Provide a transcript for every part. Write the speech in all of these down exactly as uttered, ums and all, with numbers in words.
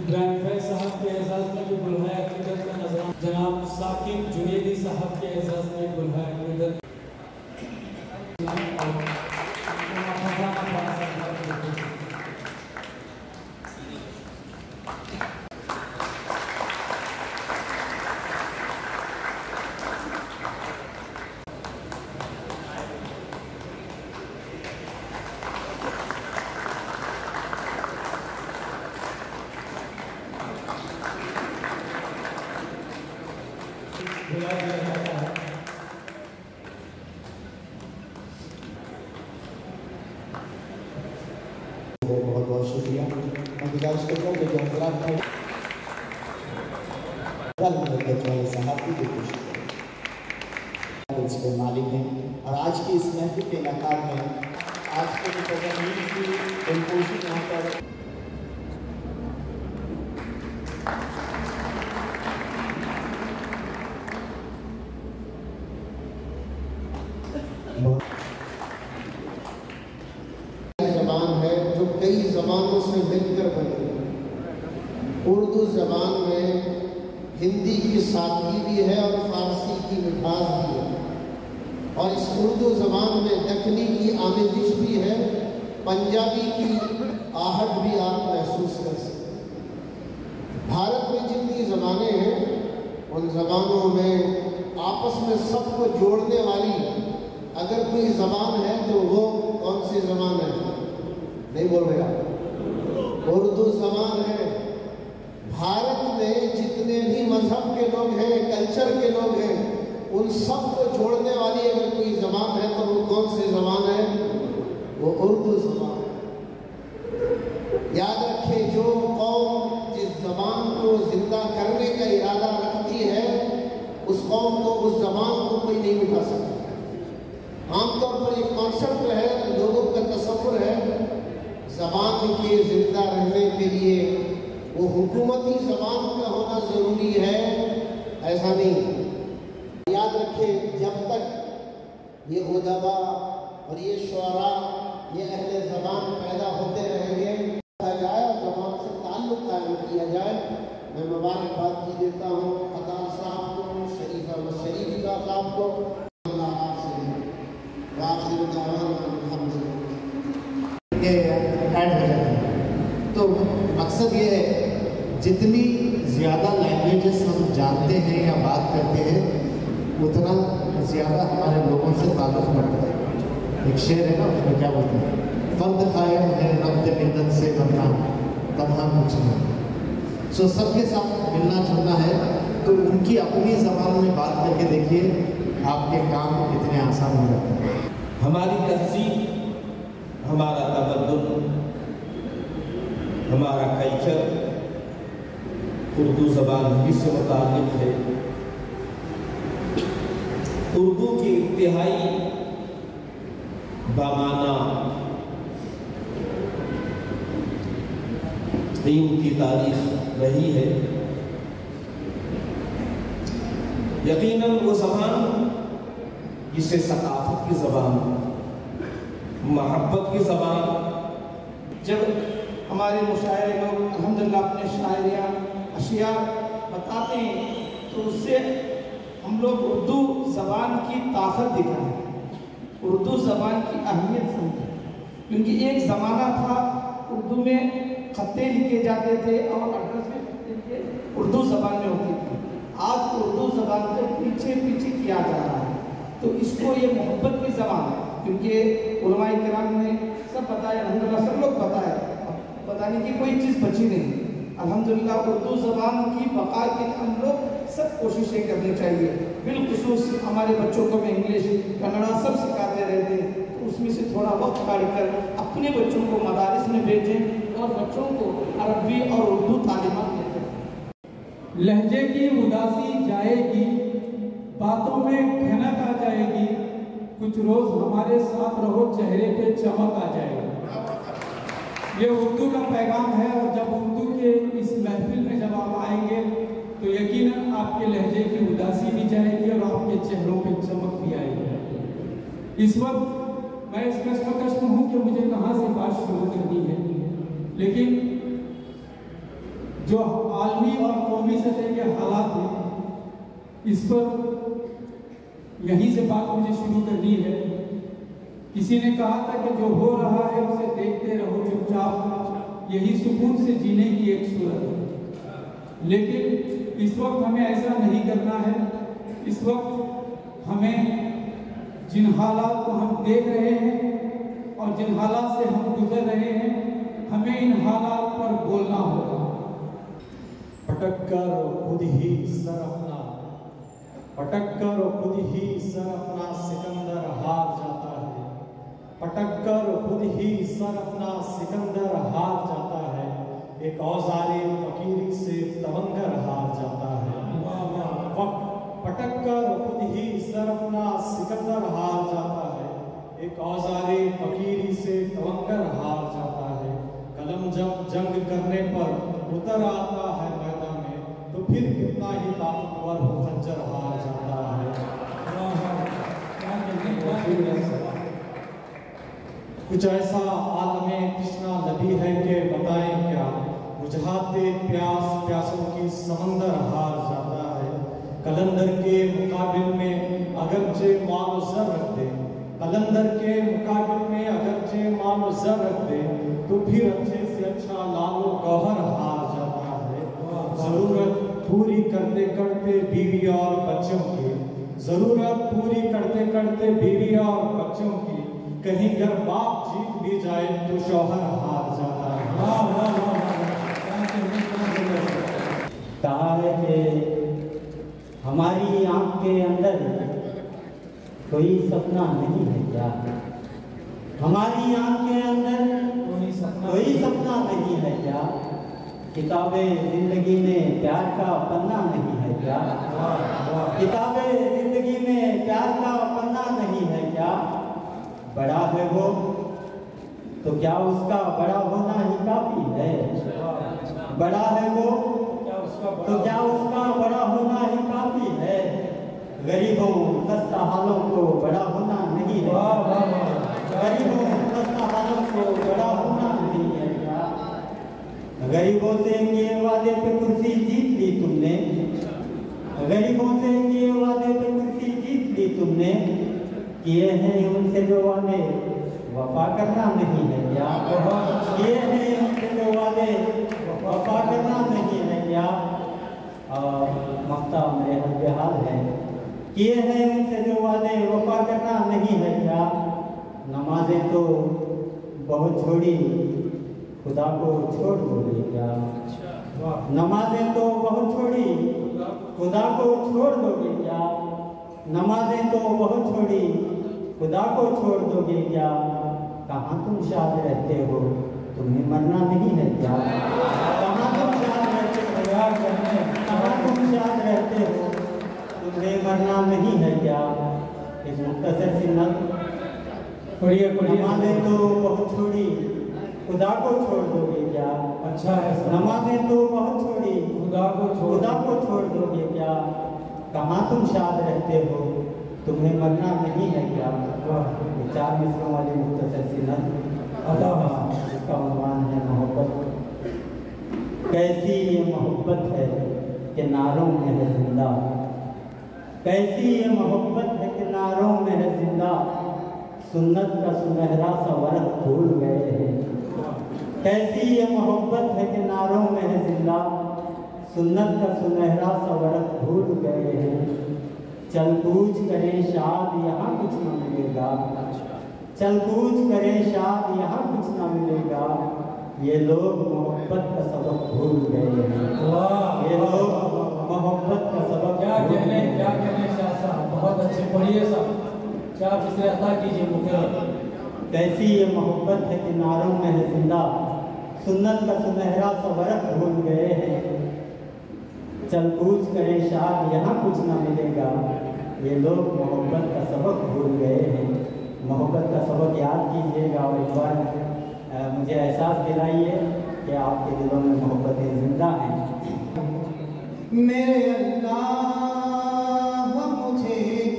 Grand Faiz साहब के एजाज़ में भी बुलहाए अक़ीदत का नजराना जनाब साकिब जुनेदी साहब के एजाज़ में बुलहाए अक़ीदत बुला दिया जाता है। बहुत बहुत शुक्रिया। मैं गुजारिश करता हूँ कि जो हजरात हैं वाले साहब की भी कोशिश करें, इसके मालिक हैं और आज की इस महफिल के इलाका में आज के जो प्रोग्राम की कंपोजिशन यहाँ पर ज़बान है जो कई ज़बानों से मिलकर बनी। उर्दू ज़बान में हिंदी की सादगी भी है और फारसी की मिठास भी है, और इस उर्दू ज़बान में दक्कनी की आमेजिश भी है, पंजाबी की आहट भी आप महसूस कर सकते हैं। भारत में जितनी ज़बानें हैं उन ज़बानों में आपस में सबको जोड़ने वाली अगर कोई ज़बान है तो वो कौन सी ज़बान है? नहीं बोल रहे आप? उर्दू ज़बान है। भारत में जितने भी मजहब के लोग हैं, कल्चर के लोग हैं, उन सबको जोड़ने वाली अगर कोई ज़बान है तो वो कौन सी ज़बान है? वो उर्दू ज़बान है। याद रखें, जो कौम जिस ज़बान को जिंदा करने का इरादा रखती है उस कौम को, उस ज़बान को कोई नहीं उठा सकता। आमतौर पर एक कॉन्सेप्ट है, लोगों का तसव्वुर है ज़बान के जिंदा रहने के लिए वो हुकूमती ज़बान का होना ज़रूरी है, ऐसा नहीं। याद रखें, जब तक ये उदबा और ये शुअरा, ये अहले ज़बान पैदा होते रहेंगे, जाए और ज़बान से ताल्लुक़ कायम किया जाए। मैं मुबारकबाद की देता हूँ अतार साहब को, शरीफ अहमद शरीफ साहब को। ऐड हो जाते हैं। तो मकसद ये है, जितनी ज़्यादा लैंग्वेजेस हम जानते हैं या बात करते हैं उतना ज़्यादा हमारे लोगों से ताल्लुक़ बढ़ता है। एक शेर है ना, उसमें क्या बोलते हैं, फ़र्द कायम है रब्त मिल्लत से बनना तनहा कुछ नहीं। सो सबके साथ मिलना जुलना है, तो उनकी अपनी ज़बान में बात करके देखिए आपके काम कितने आसान हो जाते हैं। हमारी तहज़ीब, हमारा तमद्दुन, हमारा कल्चर उर्दू ज़बान ही से मुताल्लिक़ है। उर्दू की इंतहाई बामाना कीमती तारीख़ रही है। यकीनन वो ज़बान जिसे सकाफ़त की ज़बान, मोहब्बत की ज़बान, जब हमारे मुशायरे लोग अल्हम्दुलिल्लाह अपने शायरियाँ अशिया बताते हैं तो उससे हम लोग उर्दू ज़बान की ताकत दिखाएं, उर्दू ज़बान की अहमियत समझें। क्योंकि एक ज़माना था उर्दू में खत्ते लिखे जाते थे और एड्रेस में उर्दू ज़बान में होती थी। आज उर्दू ज़बान को पीछे पीछे किया जा रहा है। तो इसको ये मोहब्बत की ज़बान है, क्योंकि उलमाए किराम ने सब बताया, अल्हम्दुलिल्लाह सब लोग बताया, बताने की कोई चीज़ बची नहीं। अल्हम्दुलिल्लाह उर्दू ज़बान की बका के लिए हम लोग सब कोशिशें करनी चाहिए। बिलखुसूस हमारे बच्चों को भी इंग्लिश, कन्नड़ा सब सिखाते रहते हैं, तो उसमें से थोड़ा वक्त काढ़कर अपने बच्चों को मदारिस में भेजें और बच्चों को अरबी और उर्दू तालीमात देते हैं। लहजे की उदासी जाएगी, बातों में ठनक आ जाएगी, कुछ रोज हमारे साथ रहो, चेहरे पे चमक आ जाएगी। ये उर्दू का पैगाम है, और जब उर्दू के इस महफिल में जब आप आएंगे तो यकीनन आपके लहजे की उदासी भी जाएगी और आपके चेहरों पे चमक भी आएगी। इस वक्त मैं इस कश्मकश में हूँ कि मुझे कहाँ से बात शुरू करनी है, लेकिन जो इस पर यहीं से बात मुझे शुरू करनी है। किसी ने कहा था कि जो हो रहा है उसे देखते रहो चुपचाप, यही सुकून से जीने की एक सूरत है। लेकिन इस वक्त हमें ऐसा नहीं करना है। इस वक्त हमें जिन हालात को हम देख रहे हैं और जिन हालात से हम गुजर रहे हैं, हमें इन हालात पर बोलना होगा। पटक कर खुद ही सर अपना पटक कर खुद ही सर अपना सिकंदर हार जाता है। पटक कर खुद ही सर अपना सिकंदर हार जाता है। एक औजारे फकीरी से तवंगर हार जाता है। पटक कर खुद ही सर अपना सिकंदर हार जाता है। एक औजारे फकीरी से तवंगर हार जाता है। कलम जब जंग करने पर उतर आता है मैदान में, तो फिर कितना ही ताकतवर हो खंजर हार जाता है। कुछ ऐसा आलमे कृष्णा लबी है कि बताएं क्या, बुझाते प्यास प्यासों की समंदर हार जाता है। कलंदर के मुकाबिल में अगरचे मालो जर रख दे, कलंदर के मुकाबिल में अगरचे मालो जर रख दे, तो फिर अच्छे से अच्छा लालो गौहर हार जाता है। जरूरत पूरी करते करते बीवी और बच्चों की, जरूरत पूरी करते करते बीवी और बच्चों की, कहीं घर बाप जीत भी जाए तो शौहर हार जाता है। कहा है कि हमारी आंख के अंदर कोई सपना नहीं है क्या, हमारी आंख के अंदर कोई सपना कोई सपना नहीं है क्या, किताबें जिंदगी में प्यार का पन्ना नहीं है क्या, किताबें जिंदगी में प्यार का पन्ना नहीं है क्या। बड़ा है वो तो क्या उसका बड़ा होना ही काफी है, बड़ा है वो तो क्या उसका बड़ा होना ही काफी है। गरीबों खस्ता हालों को बड़ा होना नहीं है, गरीबों खस्ता हालों को बड़ा होना नहीं है क्या। गरीबों से किए वादे पे कुर्सी जीत ली तुमने, गरीबों से किए वादे पे कुर्सी जीत ली तुमने, किए हैं उनसे जो वादे वफा करना नहीं है क्या, किए हैं उनसे जो वादे वफा करना नहीं है क्या। और मक्ता मेरे हर बेहाल है, किए हैं उनसे जो वादे वफा करना नहीं है क्या। नमाजें तो बहुत छोड़ी खुदा को छोड़ दोगे क्या, नमाजें तो बहुत छोड़ी खुदा को छोड़ दोगे क्या, नमाजें तो बहुत छोड़ी खुदा को छोड़ दोगे क्या। कहाँ तुम शाद रहते हो तुम्हें मरना नहीं है क्या, कहाँ तुम शाद रहते हो, कहाँ तुम शाद रहते हो तुम्हें मरना नहीं है क्या। इस मुख्तसर सी नज़्म पढ़िए पढ़िए। नमाजें तो बहुत छोड़ी खुदा को छोड़ दोगे क्या, अच्छा है। नमाजें तो बहुत छोड़ी खुदा को खुदा को छोड़ दोगे क्या। कहाँ तुम शाद रहते हो तुम्हें मरना नहीं है क्या। चार मिसरों वाली मुख्तसर सी नज़्म अदा इसका उन्वान है मोहब्बत। कैसी ये मोहब्बत है कि नारों में है जिंदा, कैसी ये मोहब्बत है कि नारों में है जिंदा। सुन्नत का सुनहरा सा वर्क भूल गए हैं, कैसी ये मोहब्बत है कि नारों में है जिंदा। सुन्नत का सुनहरा सा वर्क भूल गए हैं। चल कूच करें शाद यहाँ कुछ न मिलेगा, चल कूच करें शाद यहाँ कुछ न मिलेगा। ये लोग मोहब्बत का सबक भूल गए हैं, ये लोग मोहब्बत का सबक। क्या कहने क्या कहने शाह साहब, बहुत अच्छे पढ़िए साहब, क्या इसे अता कीजिए मुझे। कैसी ये मोहब्बत है कि नारों में है जिंदा। सुन्नत का सुनहरा सा वर्क भूल गए हैं। चल कूच करें शाद यहाँ कुछ न मिलेगा। ये लोग मोहब्बत का सबक भूल गए हैं। मोहब्बत का सबक याद कीजिएगा और एक बार मुझे एहसास दिलाइए कि आपके दिलों में मोहब्बतें जिंदा हैं। मेरे अल्लाह मुझे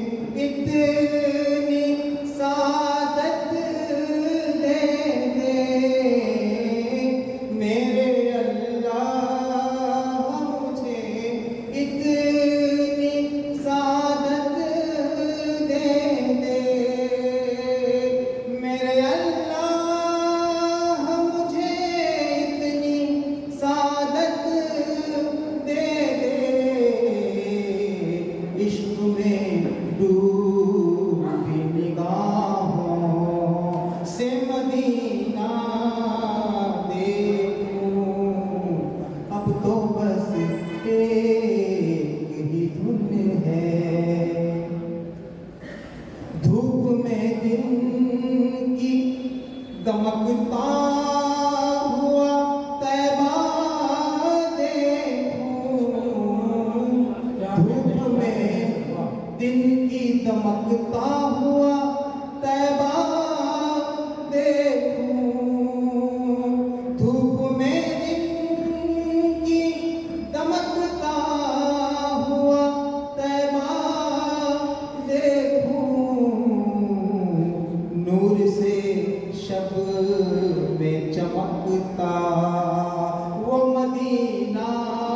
इतनी सादत दे दे, मेरे अल्लाह मुझे इतनी दमकता हुआ तैबा देखूं, धूप में दिन की दमकता हुआ तैबा देखूं, धूप में दिन की दमकता हुआ तैबा देखूं, नूर से शब में चमकता वो मदीना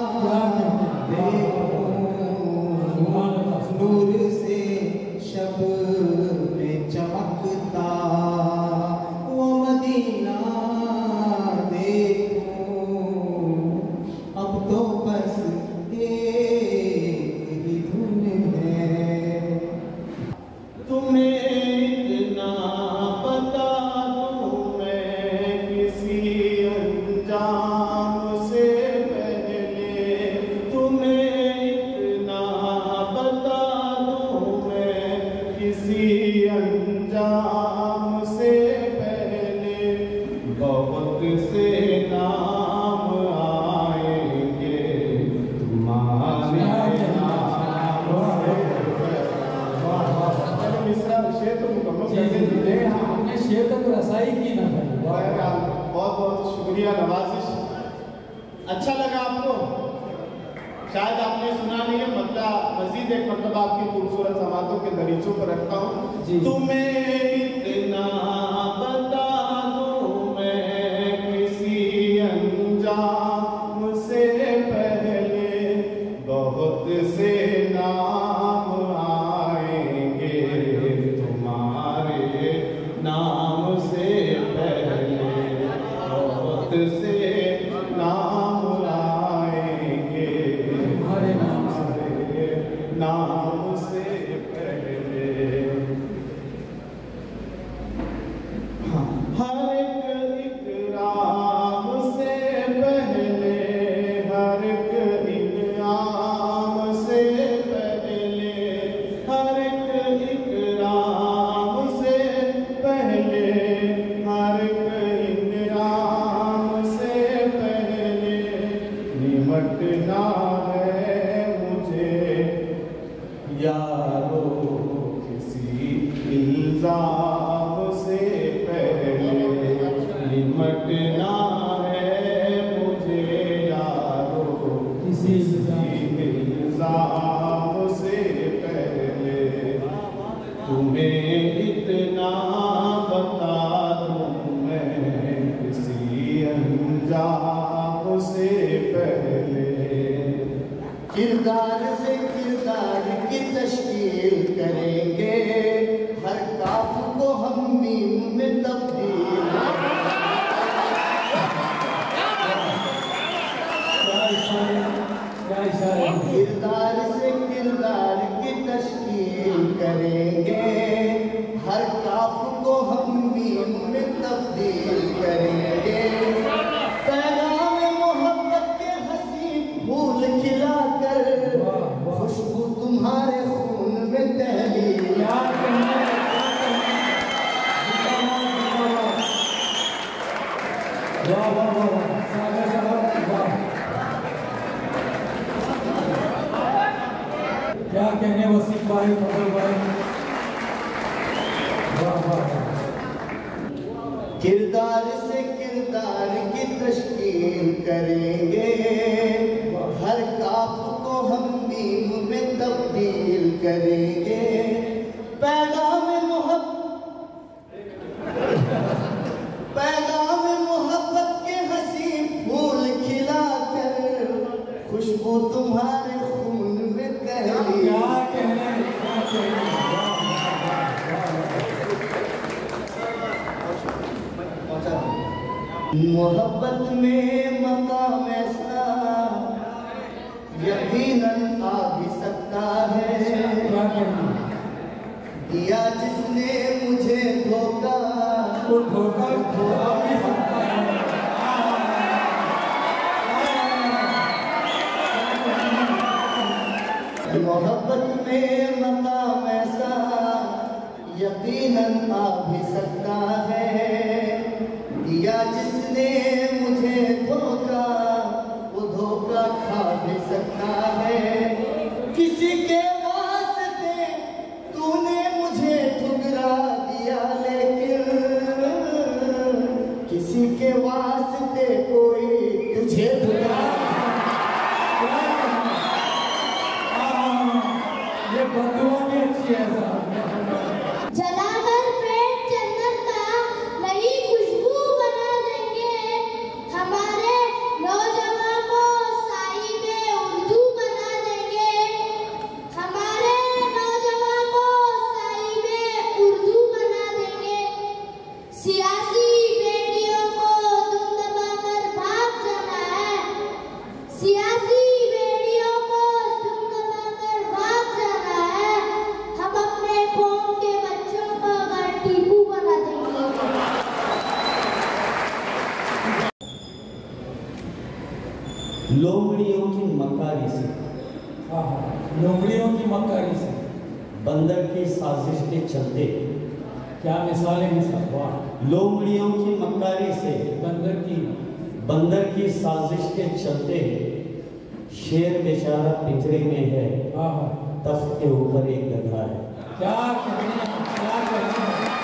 देखूं, नूर से शब में चमकता वो मदीना देखूं, अब तो बस एक ही धुन है। तुम्हें इतना बता दूं मैं किसी अंजाम से पहले, तुम्हें इतना बता दूं मैं किसी अंजाम से पहले, बहुत से नाम आएंगे तुम्हारे नाम से। मिश्रा शेर तो मुकम्मल करके दीजिए। हमने शेर तक रसाई की ना भाई। बहुत बहुत शुक्रिया, नवाजिश। अच्छा लगा आपको? शायद आपने सुना नहीं है, मतलब मजीद एक मतलब आपकी खूबसूरत समातों के दरीचों पर रखता हूँ। तुम्हें इतना बता दूं मैं किसी अंजाम से पहले, बहुत से नाम आएंगे तुम्हारे नाम से पहले, बहुत से नाम आएंगे तुम्हारे नाम से पहले। हर एक इकराम से पहले, हर एक इनाम से पहले, हर एक इकराम से पहले, हर एक इनाम से पहले, निमटना है मुझे यारो किसी इल्जाम से पहले, निमटना है मुझे यारो किसी इल्जाम से पहले, तुम्हें इतना बता दूं मैं किसी अंजाम से पहले। किरदार से किरदार की तश्कील करेंगे, हर काफ को हम मीम में तब्दील किरदार से किरदार की तश्कील करेंगे, हर काफ को हम मीम में तब्दील करेंगे, पैगाम मोहब्बत के हसी फूल खिलाकर खुशबू तुम्हारे खून में तहलील। क्या कहने वसीम भाई, फजल भाई, वाह वाह। किरदार से किरदार की तश्कील करेंगे, हर काफ को हम मीम में तब्दील करेंगे, पैगाम मोहब्बत पैगाम मोहब्बत के हसी फूल खिलाकर खुशबू तुम्हारे खून में तहलील। क्या कहने, क्या कहने। मोहब्बत में मकाम ऐसा यकीनन आ भी सकता है, दिया जिसने मुझे धोखा वो धोखा धोखा भी सकता है। मोहब्बत में मकाम ऐसा यकीनन आ भी सकता है, लोमड़ियों की मक्कारी से, लोमड़ियों की मक्कारी से, बंदर की साजिश के चलते, क्या मिसालें हैं सब, वाह। लोमड़ियों की मक्कारी से, बंदर की बंदर की साजिश के चलते, शेर बेचारा पिंजरे में है, तख्त के ऊपर एक गधा है। क्या कहने, क्या कहने,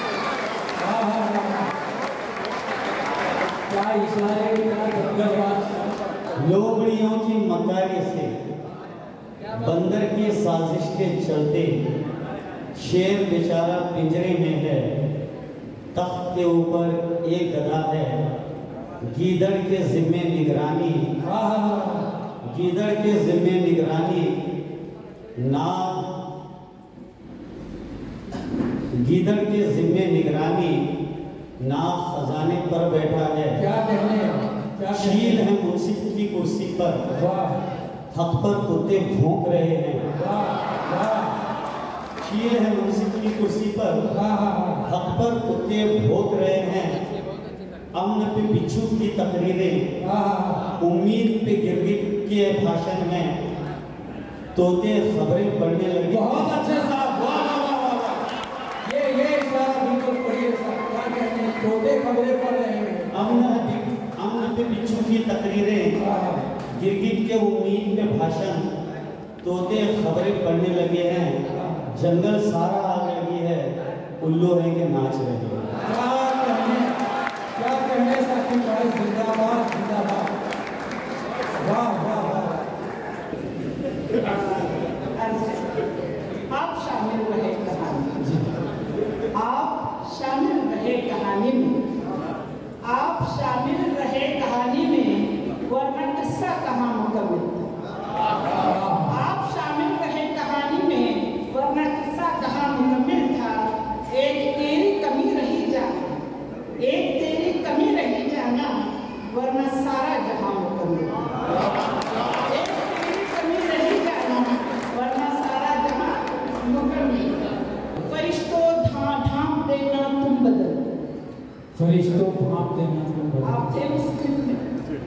क्या इशारे, क्या गदगद। लोमड़ियों की मक्कारी से, बंदर की साजिश के चलते, शेर बेचारा पिंजरे में है, तख्त के ऊपर एक गधा है। गीदड़ के जिम्मे निगरानी, गीदड़ के जिम्मे निगरानी, नाग गीदड़ के जिम्मे निगरानी, नाग खजाने पर बैठा है। क्या कहने, क्या शील है मुंसिफ की कुर्सी पर, हक पर कुत्ते भौंक रहे हैं। शील है मुंसिफ की कुर्सी पर, हक पर कुत्ते भौंक रहे हैं। अमन पे बिच्छू की तकरीरें, उम्मीद पे गिरगिट के भाषण में तोते खबरें पढ़ने लगे। बहुत अच्छे साहब, वाह वाह वाह वाह। ये ये इशारा बिल्कुल पढ़िए साहब, क्या कहते हैं, तोते खबरें पढ़ रहे हैं। अमन अमन पे बिच्छू की तकरीरें, गिरगिट के उम्मीद पे भाषण, तोते खबरें पढ़ने लगे हैं। जंगल सारा आग लगी है, उल्लू है के नाच रहे हैं। क्या कहने, क्या कहने साथी भाई, जिंदाबाद जिंदाबाद, वाह वाह वाह। आप शामिल रहे कहानी, आप शामिल रहे कहानी में, आप शामिल रहे कहानी में, वरना किस्सा कहाँ मुकम्मल था। आप शामिल रहे कहानी में, वरना किस्सा कहाँ मुकम्मल था। एक तेरी कमी रही जाना, एक तेरी कमी रही जाना, वरना सारा जहां मुकम्मल था। एक तेरी कमी रही जाना, वरना सारा जहां मुकम्मल था। फरिश्तों ढां ढांप देना तुम बदल, फरिश्तों भाप देना तुम बदल। आप थे उस दिन में,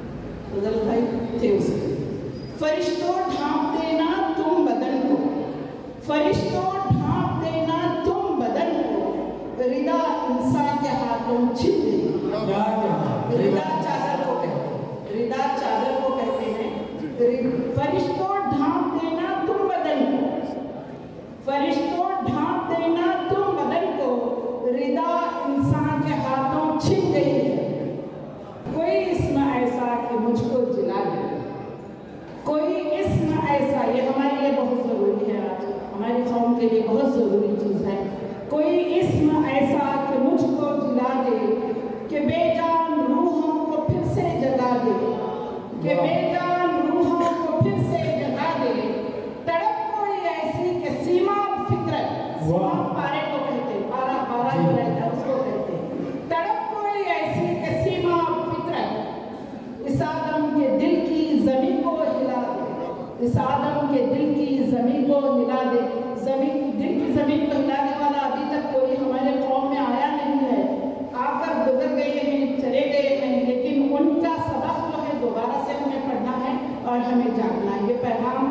बदल भाई थे उस दिन। फरिश्तों ढांप देना तुम बदन को, फरिश्तों ढांप देना तुम बदन को, रिदा इंसान के हाथों छिप गई। क्या कहना, रिदा चादर को कहते हैं, रिदा चादर को कहते हैं। फरिश्तों ढांप देना तुम बदन को, फरिश्तों ढांप देना तुम बदन को, रिदा इंसान के हाथों छिप गई है। कोई इसमें ऐसा कि मुझको जिला दे, कोई इसमें ऐसा, ये हमारे लिए बहुत जरूरी है, आज हमारी कौम के लिए बहुत जरूरी चीज है। कोई इसमें ऐसा कि मुझको जिला दे, कि बेजान रूहों को फिर से जगा दे, कि बेजान रूहों को फिर से जगा दे। तड़प कोई ऐसी कि सीमा फितरत, सीमा पारे को कहते हैं, पारा पारा जो रहता है उसको कहते हैं। तड़प कोई ऐसी कि सीमा फितरत, इस आदम के दिल की जमीन को हिला दे, इस आदम के दिल की जमीन को हिला दे। जमीन, दिल की जमीन को हिलाने वाला अभी तक कोई हमारे कौम में आया नहीं है। आकर गुजर गए हैं, चले गए हैं, लेकिन उनका सबक जो है दोबारा से हमें पढ़ना है और हमें जानना है। ये पैगाम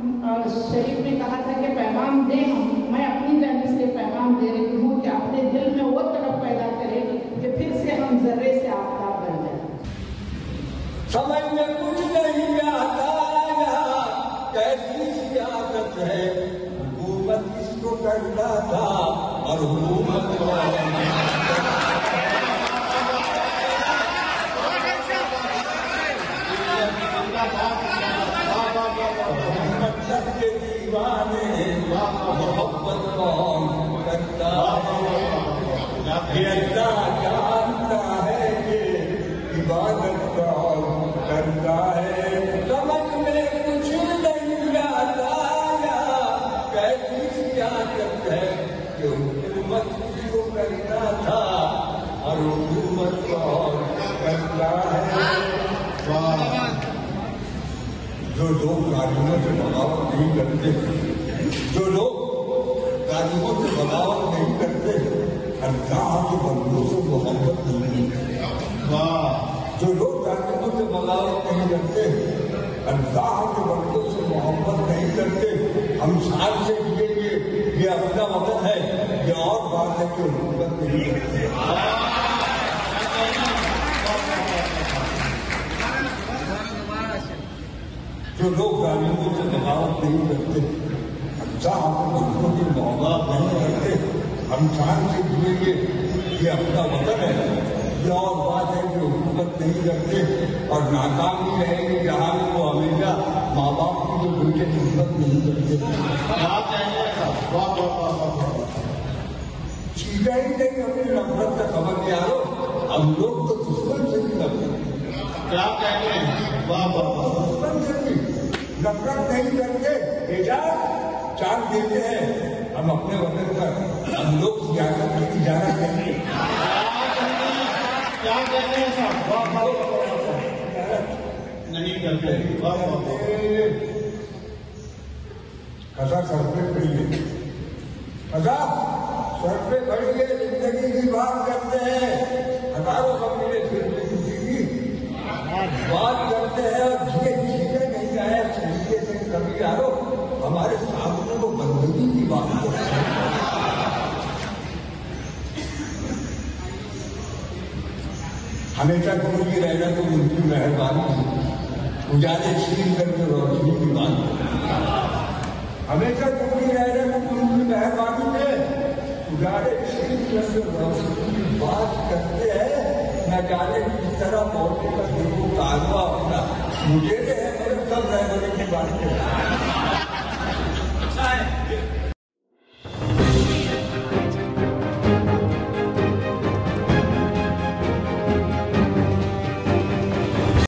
शरीफ ने कहा था कि पैगाम दें हम, मैं अपनी जानिब से पैगाम दे रही हूँ कि अपने दिल में वो तड़प पैदा करें कि फिर से हम जर्रे से आफ्ताब बन जाए। समझ में कुछ नहीं आता कैसी सियासत है, हुकूमत किसको करता था और हुकूमत मतलब के दीवाने मोहब्बत कौन करता है, अल्लाह जानता है कि इबादत कौन करता है। समझ में कुछ नहीं आता कैसी सियासत है कि हुकूमत किसको करता था और हुकूमत कौन करता है। जो लोग कानूनों से बगावत नहीं करते, जो लोग कानूनों से बगावत नहीं करते, अल्लाह के बंदों से मोहब्बत नहीं करते। जो लोग कानूनों से बगावत नहीं करते, अल्लाह के बंदों से मोहब्बत नहीं करते, हम शान से जिएंगे, ये अपना वतन है, ये और बात है कि मोहब्बत नहीं करते। जो लोग गालियों से बगावत नहीं करते, अल्लाह के बंदों की मोहब्बत नहीं करते, हम शान से जिएंगे, ये अपना वतन है, ये और बात है जो हुकूमत नहीं करते और नाकाम ही रहेंगे जहाँ भी वो हमेशा माँ बाप की जो बेटे की हिम्मत नहीं करते। सीधा ही नहीं अपनी नफरत का खबर यारो, हम लोग तो दुश्मन से भी नफरत, क्या कहते हैं, वाह वाह, दुश्मन से भी नफरत नहीं करते, एजाज चार देते हैं हम अपने वतन पर, हम लोग सियासत की इजाजत करेंगे। क्या कहते हैं साहब, वाह वाह, नहीं करते, वाह वाह। खसा सर पे खड़ी है, खसा सर पे खड़ी है, जिंदगी की बात करते हैं, हजारों कबीले जिंदगी की बात करते हैं और जिए जिए नहीं आए तरीके से कभी यारो हमारे सामने वो बंदगी की बात करते हैं। हमेशा गुरु जी रहना तो उनकी मेहरबानी, उजाले छीन करके रोशनी की बात, हमेशा गुरु जी रहना तो उनकी मेहरबानी में उजाले छीन करके रोशनी की बात करते हैं। न जाने किस तरह मौके का देखो कानवा अपना मुझे है, सब रहने की बात है।